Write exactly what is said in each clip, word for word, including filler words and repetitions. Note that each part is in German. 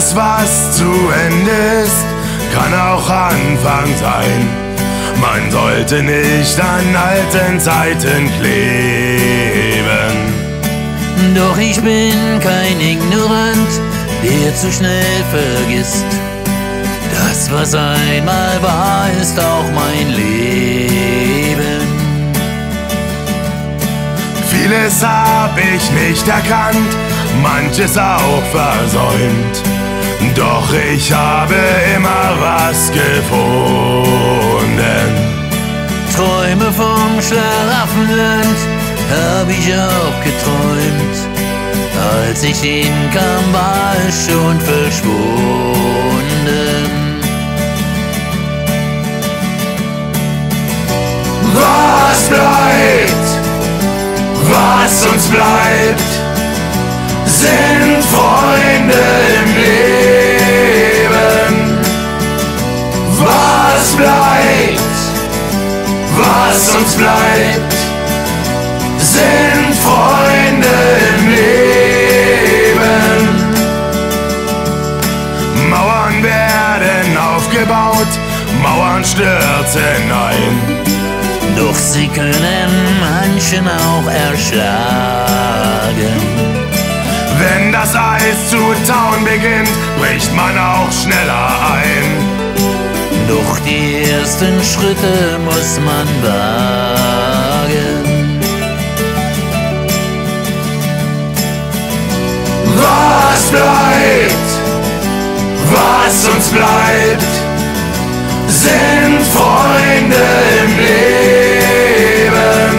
Alles, was zu Ende ist, kann auch Anfang sein. Man sollte nicht an alten Zeiten kleben. Doch ich bin kein Ignorant, der zu schnell vergisst. Das, was einmal war, ist auch mein Leben. Vieles hab ich nicht erkannt, manches auch versäumt. Doch ich habe immer was gefunden. Träume vom Schlaraffenland hab ich auch geträumt. Als ich hinkam, war es schon verschwunden. Was bleibt, was uns bleibt, sind Freunde im Leben. Was bleibt, was uns bleibt, sind Freunde im Leben. Mauern werden aufgebaut, Mauern stürzen ein. Doch sie können manchen auch erschlagen. Wenn das Eis zu tauen beginnt, bricht man auch schneller ein. Doch die ersten Schritte muss man wagen. Was bleibt, was uns bleibt, sind Freunde im Leben.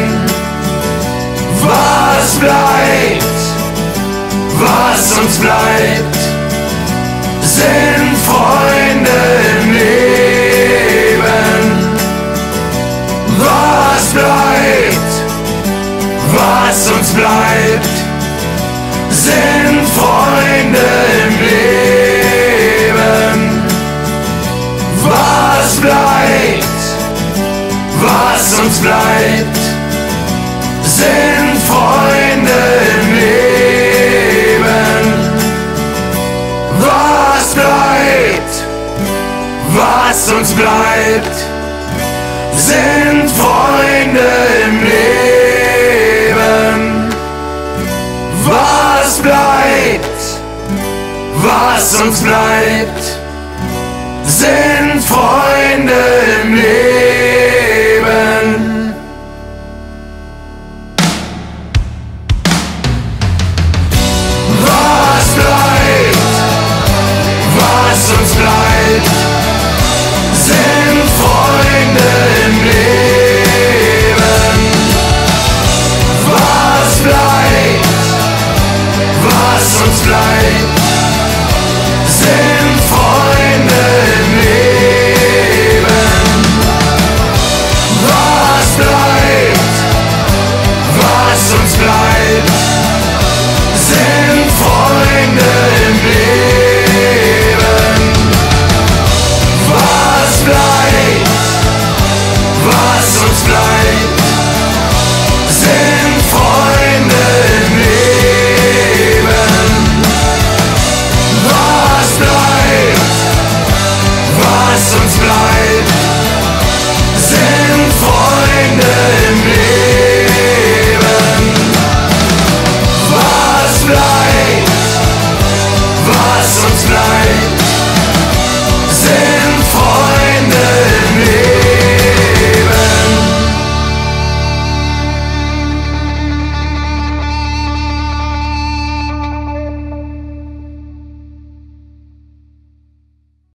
Was bleibt, was uns bleibt, sind Freunde im Leben. Was bleibt, was uns bleibt, sind Freunde im Leben. Was bleibt, was uns bleibt, sind Freunde im Leben. Was bleibt, was uns bleibt, sind Freunde im Leben. Was bleibt, was uns bleibt, sind Freunde